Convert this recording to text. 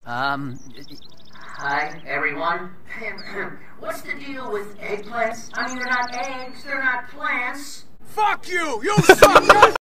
Hi, everyone. What's the deal with eggplants? I mean, they're not eggs, they're not plants. Fuck you! You suck!